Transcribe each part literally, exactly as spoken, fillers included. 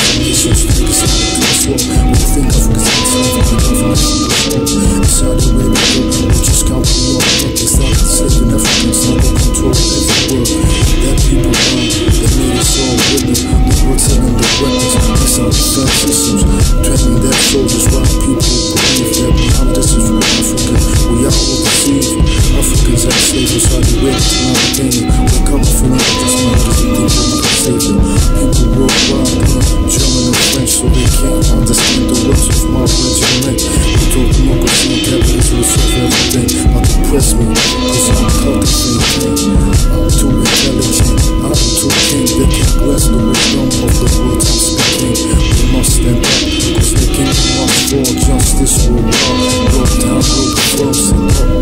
nations, niggas on the class war. When you think Africa's enslaved, the government is Saudi Arabia, we just count the law. They started enslaving Africans, now they control every world. That people run, they made us all willing. The world's selling the weapons, these are defense systems, training their soldiers while people believe that behind this is real Africa. We are all deceived. Africans have slaves, so they wait to not attain it. Wake up and feel like this man doesn't think they're not savior. People worldwide learn German and French, so they can't understand the words of my regiment. We talk democracy and capitalism will solve everything. Not depress me, cause I'm cultivating. I'm too intelligent, I'm too king. They can't grasp the wisdom of the words I'm speaking. We must stand up, cause the kingdom must fall. Justice will rise, go down, go before, stand up.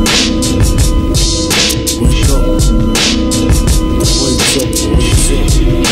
Wake up, wake up, wake up.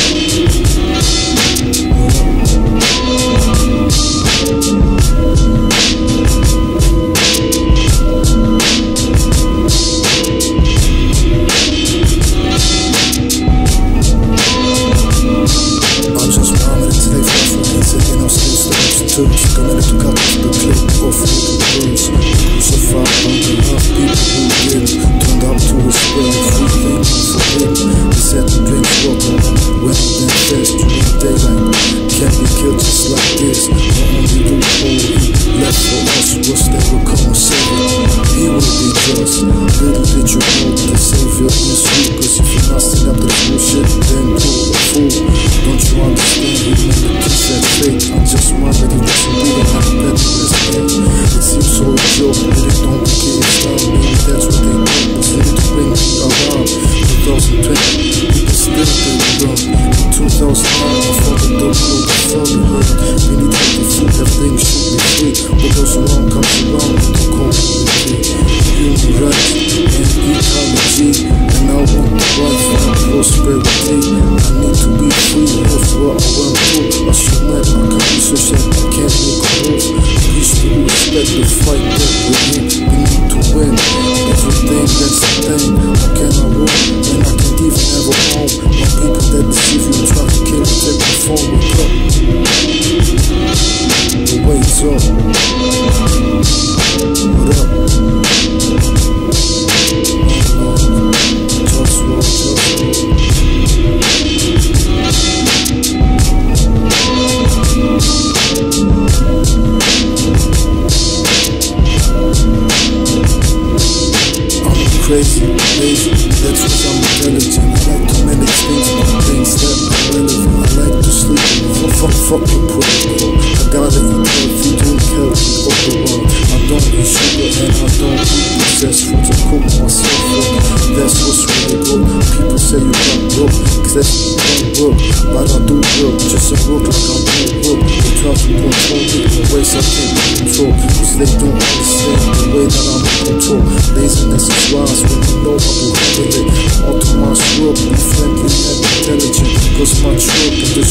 I'm just rhyming today for Africans, taking our states to substitutes. Coming to cut off the clip of little words. Crucified under love, people who did turned out to his way. Free things forbidden. He said the drinks water, wet and fast during daylight. Can't be killed just like this. The only loophole he left for us was that we'll come and save it. He will be just. Little did you know that the Savior is you. Cause if you're not standing up to this bullshit, then you're a fool. Don't you understand? You know the kiss that fake. I just wonder if this will be the night better this day. It seems so a joke, but it don't get it down. Maybe that's what they do, but they need to bring me around. twenty twenty, people still didn't run. In two thousand nine, I thought the dope looked funny, but we need to get the food, everything should be free. But those around comes around with the community. Human rights and ecology, and I want the life and prosperity. I need to be free of what I went through. I should let my research that I can't make a move. Peace to respect the fight that we need. We need to win everything, that's the thing. How can I win? And I can't even have a home. My people that deceive you and try to kill you, take my phone, wake up. The wait's up. What up? JustWar, JustWar. Crazy, lazy, that's cause I'm intelligent. I like to manage things, things that are relevant. I like to sleep, fuck, fuck, fuck your protocol. I gotta eat healthy, drink healthy, overall. I don't eat sugar and I don't eat processed foods. I cook myself up, that's what's really good. People say you got broke, cause that's don't work. But I do work, just a work like I don't work. They try to control me in ways I can't control. Cause they don't understand the way that I'm in control. Laziness is wise when you know how to handle it. All to my work, be friendly and intelligent. Cause my truck in the